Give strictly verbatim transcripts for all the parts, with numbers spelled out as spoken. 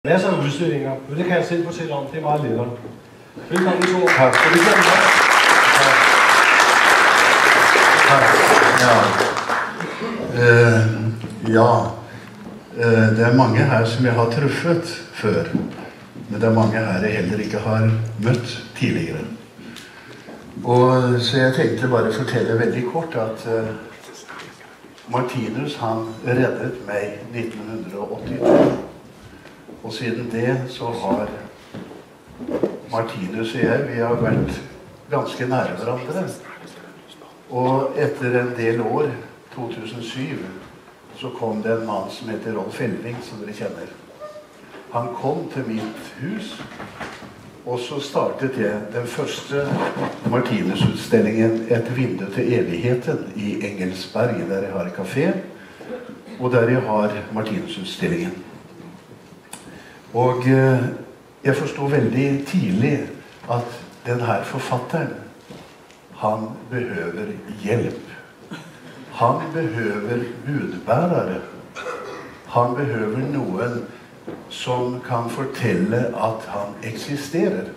Masser af udstillinger, og det kan jeg selv fortælle om. Det er meget lettere. Velkommen til ord. Tak. Skal vi gøre det? Tak. Ja. Uh, ja. Uh, det er mange her som jeg har truffet før. Men det er mange her jeg heller ikke har møtt tidligere. Og så jeg tenkte bare fortelle veldig kort at uh, Martinus han reddet meg nitten åttito. Og siden det så har Martinus og jeg, vi har vært ganske nære hverandre. Og etter en del år, to tusen og syv, så kom det en mann som heter Rolf Elving, som dere kjenner. Han kom til mitt hus, og så startet jeg den første Martinus-utstillingen Et vindu til evigheten i Engelsberg, der jeg har en kafé, og der jeg har Martinus-utstillingen. Og eh, jeg forstod veldig tidlig at denne forfatteren, han behøver hjelp. Han behøver budbærere. Han behøver noen som kan fortelle at han eksisterer.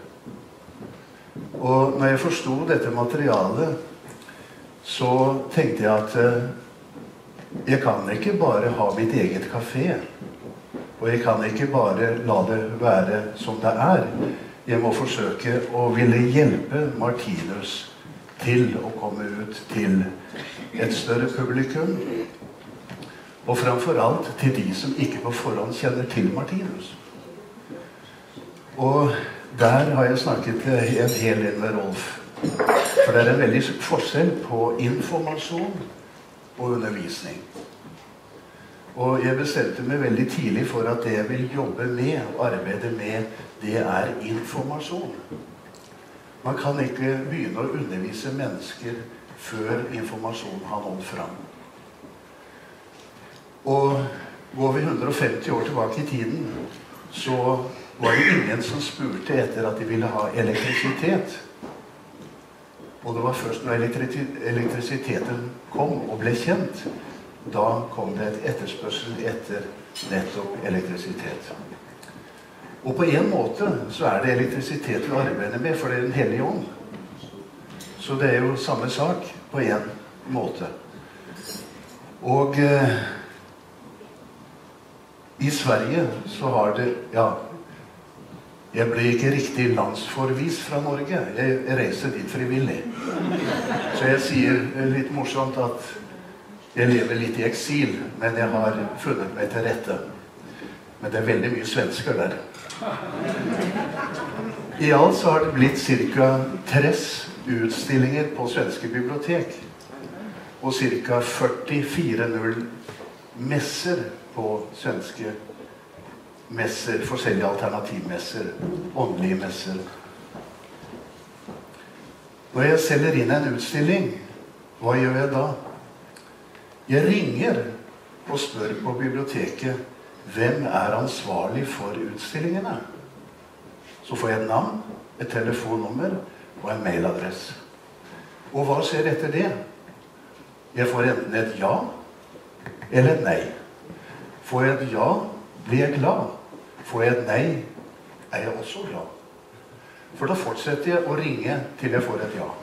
Og når jeg forstod dette materialet, så tenkte jeg at eh, jeg kan ikke bare ha mitt eget kafé. Og jeg kan ikke bare la det være som det er. Jeg må forsøke å ville hjelpe Martinus til å komme ut til et større publikum. Og framfor alt til de som ikke på forhånd kjenner til Martinus. Og der har jeg snakket en hel del med Rolf. For det er en veldig forskjell på informasjon og undervisning. Og jeg bestemte meg veldig tidlig for at det jeg vil jobbe med og arbeide med, det er informasjon. Man kan ikke begynne å undervise mennesker før informasjon har nådd fram. Og går vi hundre og femti år tilbake i tiden, så var det ingen som spurte etter at de ville ha elektrisitet. Og det var først når elektrisiteten kom og ble kjent, da kom det et etterspørsel etter nettopp elektrisitet. Og på en måte så er det elektrisitet vi arbeider med, for det er den hellige ånd. Så det er jo samme sak på en måte. Og eh, i Sverige så har det, ja, jeg ble ikke riktig landsforvist fra Norge. Jeg, jeg reiser dit frivillig. Så jeg sier litt morsomt at jeg lever litt i eksil, men jeg har funnet meg til rette. Men det er veldig mye svensker der. I alt så har det blitt cirka tretti utstillinger på svenske bibliotek. Og cirka førtifire null messer på svenske messer, forskjellige alternativmesser, åndelige messer. Når jeg selger inn en utstilling, hva gjør jeg da? Jeg ringer og spør på biblioteket, hvem er ansvarlig for utstillingene? Så får jeg et navn, et telefonnummer og en mailadresse. Og hva skjer etter det? Jeg får enten et ja eller et nei. Får jeg et ja, blir jeg glad. Får jeg et nei, er jeg også glad. For da fortsetter jeg å ringe til jeg får et ja.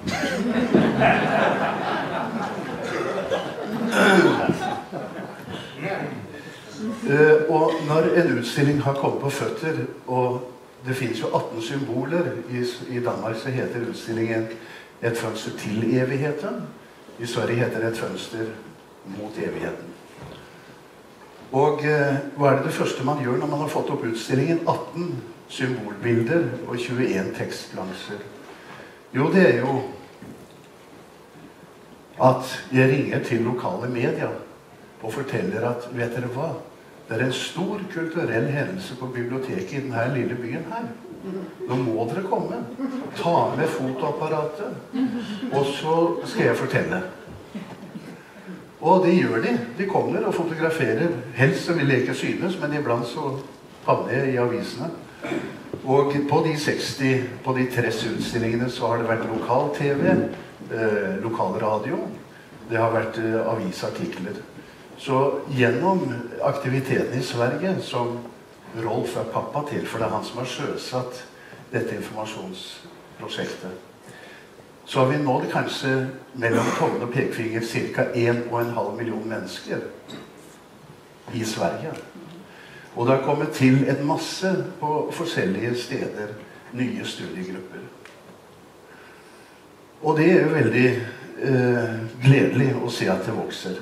Uh, og når en utstilling har kommet på føtter, og det finnes jo atten symboler, i, i Danmark så heter utstillingen Et fønster til evigheten. I Sverige heter det Et fønster mot evigheten. Og uh, hva er det det første man gjør når man har fått opp utstillingen? atten symbolbilder og tjueen tekstplansjer. Jo, det er jo at jeg ringer til lokale media og forteller at, vet dere hva? Det er en stor kulturell hendelse på biblioteket i denne lille byen her. Nå må dere komme. Ta med fotoapparatet, og så skal jeg fortelle. Og det gjør de. De kommer og fotograferer. Helst så vil jeg ikke synes, men iblant så havner jeg i avisene. Og på de seksti, på de tretti utstillingene så har det vært lokal-tv, eh, lokalradio, det har vært eh, avisartikler. Så gjennom aktiviteten i Sverige, som Rolf er pappa til, for det er han som har sjøsatt dette informasjonsprosjektet. Så har vi nådd kanskje mellom tommel og pekefinger cirka en og en halv million mennesker i Sverige. Og det har kommet til en masse på forskjellige steder nye studiegrupper. Og det er jo veldig eh, gledelig å se at det vokser.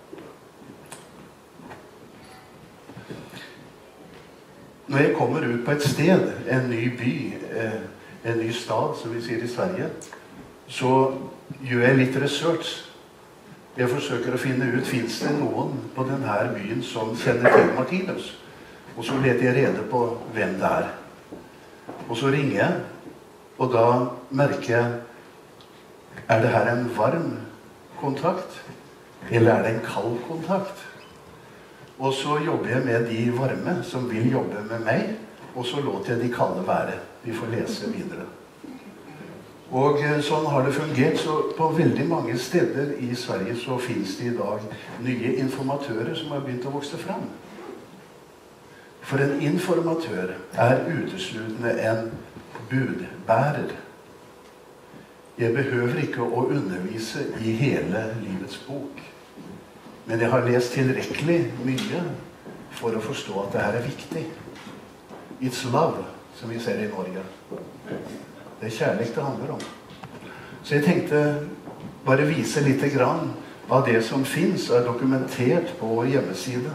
Når jeg kommer ut på et sted, en ny by, eh, en ny stad, som vi sier i Sverige, så gjør jeg litt research. Jeg forsøker å finne ut, finnes det noen på denne byen som kjenner til Martinus? Og så leter jeg rede på hvem det er. Og så ringer jeg, og da merker jeg, er det her en varm kontakt, eller er det en kald kontakt? Og så jobber jeg med de varme som vil jobbe med meg, og så låter jeg de kalde være. De får lese videre. Og sånn har det fungert, så på veldig mange steder i Sverige så finnes det i dag nye informatører som har begynt å vokse fram. For en informatør er uteslutende en budbærer. Jeg behøver ikke å undervise i hele livets bok. Men jeg har lest tilrekkelig mye for å forstå at det her er viktig. It's love, som vi ser i Norge. Det er kjærlighet det handler om. Så jeg tenkte bare vise litt grann av det som finnes og er dokumentert på hjemmeside.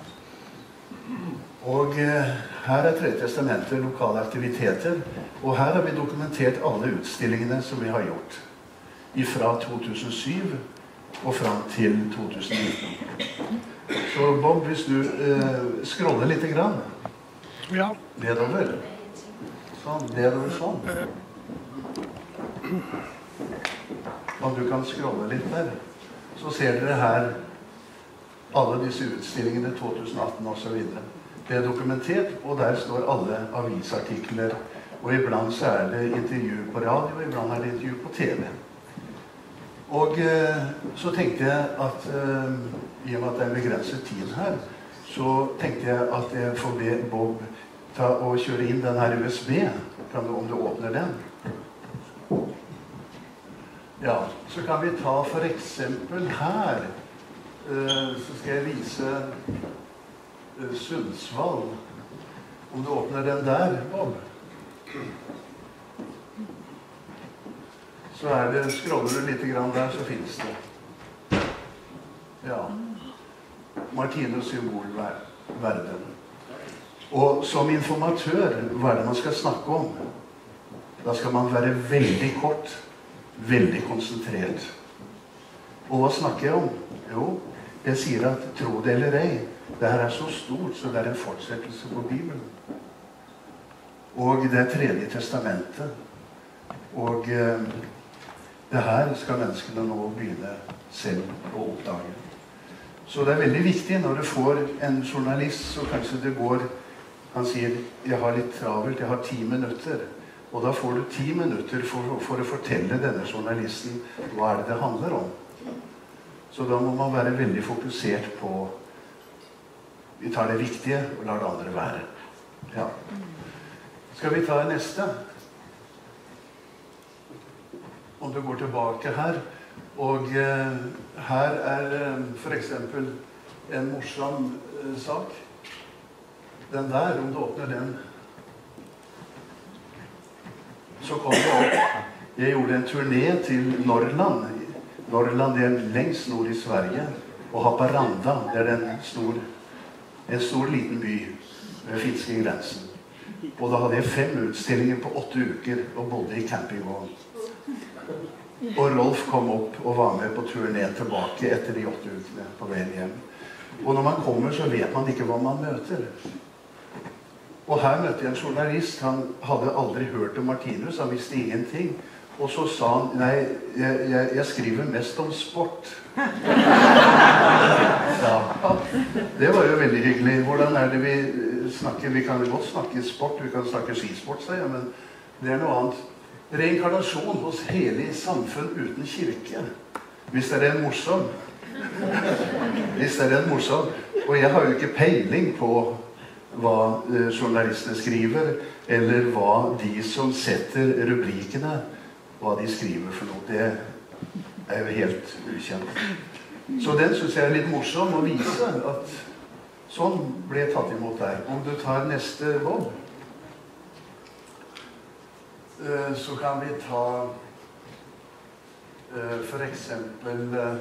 Og eh, her er Tredje testamentet, lokale aktiviteter. Og her har vi dokumentert alle utstillingene som vi har gjort. Fra to tusen syv og fram til to tusen nitten. Så Bob, hvis du eh, scroller litt grann. Ja. Nedover. Sånn, nedover sånn. Om du kan scrolle litt der, så ser dere her alle disse utstillingene to tusen atten og så videre. Det er dokumentert, og der står alle avisartikler. Og iblant så er det intervju på radio, og iblant er det intervju på T V. Og eh, så tenkte jeg at, eh, i og med at det er begrenset tid her, så tenkte jeg at jeg får be Bob ta og kjøre inn den her U S B, kan du, om du åpner den. Ja, så kan vi ta for eksempel her, eh, så skal jeg vise eh, Sundsvall. Om du åpner den der, Bob. Så er det, scroller du litt grann der, så finnes det. Ja. Martinus symbolverden. Og som informatør, hva er det man skal snakke om? Da skal man være veldig kort, veldig konsentrert. Og hva snakker jeg om? Jo, jeg sier at tro det eller ei, det her er så stort, så det er en fortsettelse på Bibelen. Og det er Tredje testamentet. Og eh, det her skal menneskene nå begynne selv å oppdage. Så det er veldig viktig når du får en journalist, så kanskje det går, han sier, jeg har litt travelt, jeg har ti minutter. Og da får du ti minutter for, for å fortelle denne journalisten hva er det det handler om. Så da må man være veldig fokusert på, vi tar det viktige og lar det andre være. Ja. Skal vi ta neste? Om du går tilbake her, og eh, her er eh, for eksempel en morsom eh, sak. Den der, om du åpner den, så kom det opp. Jeg gjorde en turné til Norrland. Norrland er lengst nord i Sverige, og Haparanda, det er en stor, en stor liten by ved finske grensen. Og da hadde jeg fem utstillinger på åtte uker og bodde i campingvogn. Og Rolf kom opp og var med på turen ned tilbake etter de åtte ukene på veien hjem. Og når man kommer, så vet man ikke hva man møter. Og her møtte jeg en journalist. Han hadde aldri hørt om Martinus, han visste ingenting. Og så sa han, nei, jeg, jeg, jeg skriver mest om sport. Ja, det var jo veldig hyggelig. Hvordan er det vi snakker? Vi kan godt snakke sport, vi kan snakke skisport, sier jeg, men det er noe annet. Reinkarnasjon hos hele samfunn uten kirke. Hvis det er en morsom. Hvis det er en morsom. Og jeg har jo ikke peiling på hva eh, journalistene skriver, eller hva de som setter rubrikene, hva de skriver for noe. Det er jo helt ukjent. Så den synes jeg er litt morsom å vise at sånn ble jeg tatt imot der. Om du tar neste Bob, eh, så kan vi ta eh, for eksempel eh,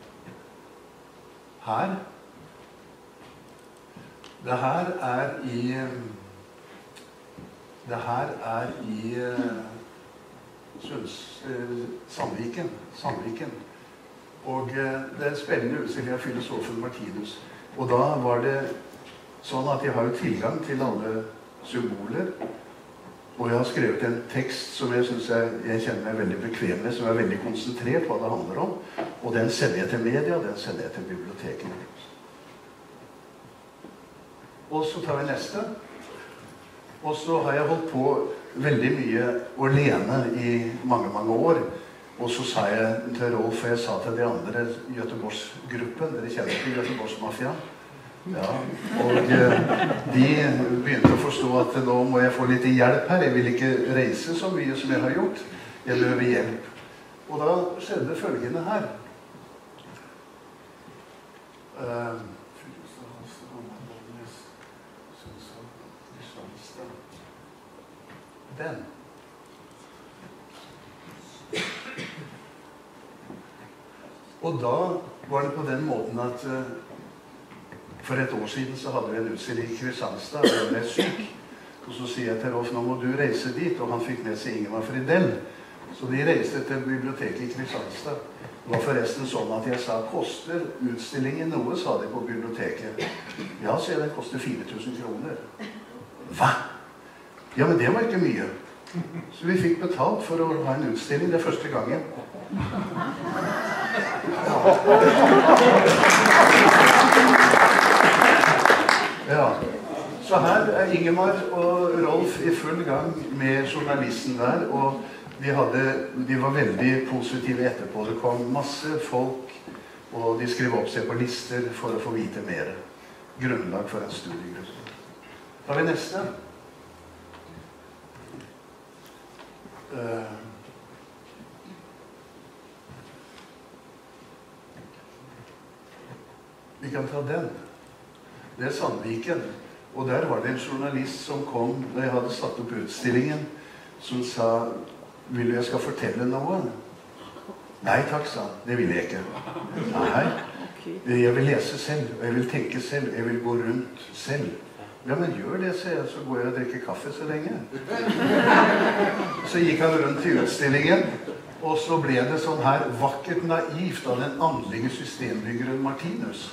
her. Det her er i det her er i uh, Sunds, uh, Sandviken, Sandviken. Og uh, det er en spennende utstilling av filosofen Martinus. Og da var det sånn at jeg har jo tilgang til alle symboler. Og jeg har skrevet en tekst som jeg synes jeg, jeg kjenner meg veldig bekvem med, som er veldig konsentrert hva det handler om. Og den sender jeg til media, og den sender jeg til biblioteket. Og så tar vi neste. Og så har jeg holdt på veldig mye alene i mange, mange år. Og så sa jeg til Rolf, og jeg sa til de andre Göteborgsgruppen, dere kjenner til Göteborgsmafia. Ja, og eh, de begynte å forstå at nå må jeg få litt hjelp her. Jeg vil ikke reise så mye som jeg har gjort. Jeg behøver hjelp. Og da skjedde følgende her. Uh, Den. Og da var det på den måten at uh, for et år siden så hadde vi en utstilling i Kristiansand, og jeg ble syk. Og så sier jeg til Rolf, nå må du reise dit, og han fikk med seg Ingemar Fridell. Så de reiste til biblioteket i Kristiansand. Det var forresten sånn at jeg sa, koster utstillingen noe, sa de på biblioteket. Ja, så den koster fire tusen kroner. Hva? Ja, men det var ikke mye. Så vi fikk betalt for å ha en utstilling. Det er første gangen. Ja. Så her er Ingemar og Rolf i full gang med journalisten der, og de, hadde, de var veldig positive etterpå. Det kom masse folk, og de skrev opp seg på lister for å få vite mer. Grunnlag for en studiegruppe. Da har vi neste. Uh, vi kan ta den. Det er Sandviken. Og der var det en journalist som kom da jeg hadde satt opp utstillingen, som sa, vil du jeg skal fortelle noe? Nei takk, sa han. Det vil jeg ikke. Nei, jeg vil lese selv, og jeg vil tenke selv, jeg vil gå rundt selv. Ja, men gjør det, så, jeg, så går jeg og drikker kaffe så lenge. Så gikk han rundt i utstillingen, og så ble det sånn her vakkert naivt av den åndelige systembyggeren Martinus.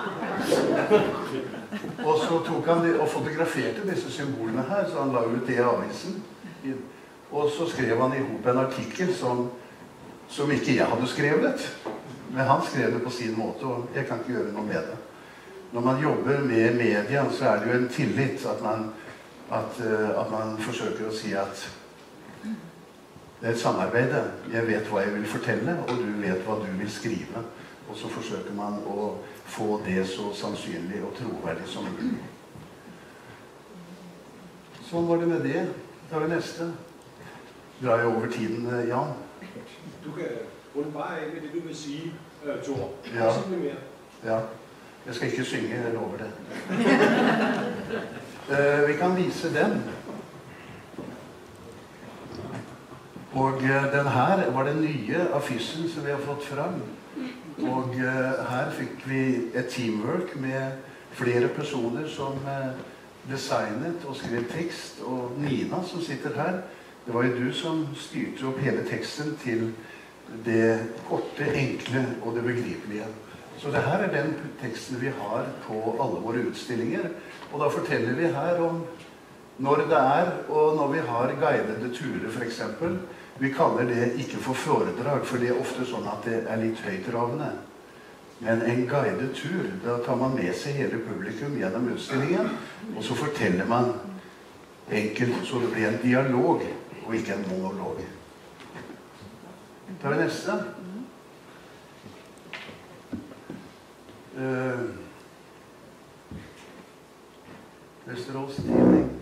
Og så tok han det, og fotograferte disse symbolene her, så han la ut det i avisen. Og så skrev han i hop en artikkel som, som ikke jeg hadde skrevet. Men han skrev det på sin måte, og jeg kan ikke gjøre noe med det. Når man jobber med media, så er det jo en tillit at man, at, uh, at man forsøker å si at det er et samarbeid. Jeg vet hva jeg vil fortelle, og du vet hva du vil skrive. Og så forsøker man å få det så sannsynlig og troverdig som mulig. Sånn var det med det. Da er det neste. Drar jeg over tiden, Jan? Du kan runde bare af med det, du vil sige, Thor. Ja. Ja. Jeg skal ikke synge, jeg lover det. uh, vi kan vise den. Og uh, den her var den nye affischen som vi har fått fram. Og uh, her fikk vi et teamwork med flere personer som uh, designet og skrev tekst. Og Nina som sitter her, det var jo du som styrte opp hele teksten til det korte, enkle og det begripelige. Så det her er den teksten vi har på alle våre utstillinger. Og da forteller vi her om når det er, og når vi har guidede turer for eksempel. Vi kaller det ikke for foredrag, for det er ofte sånn at det er litt høytravende. Men en guidet tur, da tar man med seg hele publikum gjennom utstillingen, og så forteller man enkelt, så det blir en dialog, og ikke en monolog. Da er det neste. Vesterås Tidning.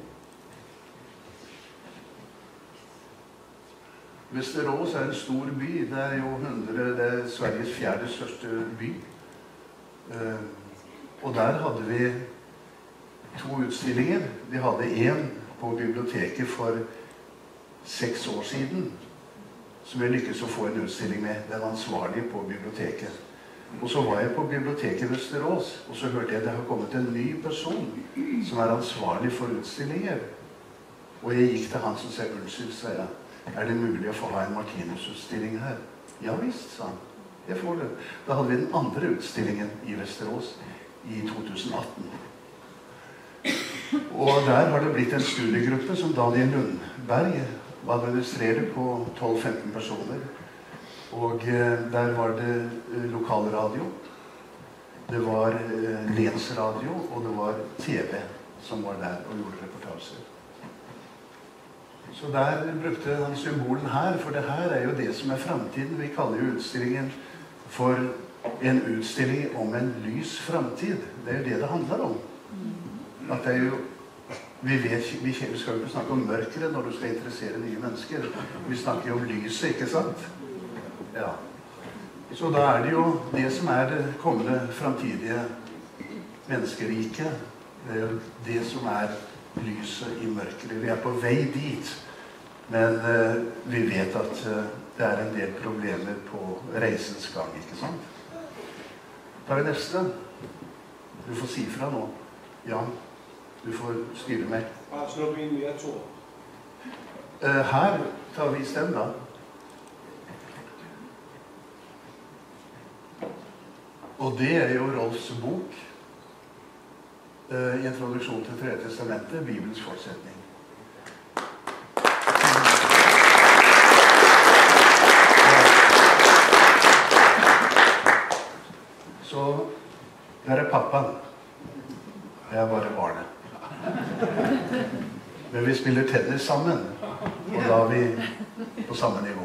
Vesterås er en stor by. Det er jo hundre, det er Sveriges fjerde største by. Uh, og der hadde vi to utstillinger. Vi hadde en på biblioteket for seks år siden, som jeg lykkes å få en utstilling med. Den ansvarlige på biblioteket. Og så var jeg på biblioteket i Vesterås, og så hørte jeg at det har kommet en ny person som er ansvarlig for utstillinger. Og jeg gikk til han som sa, unnskyld, sa jeg, er det mulig å få ha en Martinus-utstilling her? Ja visst, sa han. Jeg får det. Da hadde vi den andre utstillingen i Vesterås i to tusen atten. Og der har det blitt en studiegruppe som Daniel Lundberg administrerer på tolv til femten personer. Og eh, der var det eh, lokalradio, det var eh, lensradio, og det var T V som var der og gjorde reportasjer. Så der brukte han symbolen her, for det her er jo det som er fremtiden. Vi kaller jo utstillingen for en utstilling om en lys fremtid. Det er jo det det handler om. At det er jo, vi, vet, vi skal jo ikke snakke om mørkere når du skal interessere nye mennesker. Vi snakker jo om lyset, ikke sant? Ja. Så da er det jo det som er det kommende fremtidige menneskerike. Det er jo det som er lyset i mørkere. Vi er på vei dit. Men uh, vi vet at uh, det er en del problemer på reisens gang, ikke sant? Da er det neste. Du får si fra nå. Ja, du får styre meg. Bare snupp inn mer, Tor. Uh, her tar vi stem da. Og det er jo Rolfs bok. Uh, Introduksjon til Tredje testamentet, Bibelens fortsetning. Så der er pappaen. Jeg er bare barnet. Men vi spiller tennis sammen, og da er vi på samme nivå.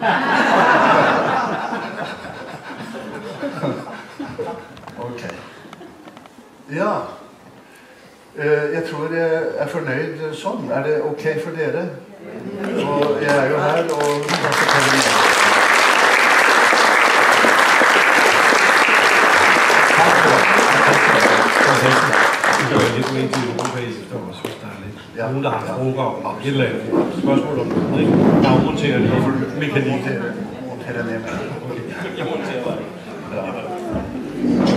Ok. Ja. Jeg tror jeg er fornøyd sånn. Er det ok for dere? Og jeg er jo her, og da forteller jeg. Det er lidt mere til europæisk, der var så dejligt. Nogen, der har fråger om et eller andet spørgsmål om det, ikke? Der monterer det for mekanik. Monterer det med. Jeg monterer det.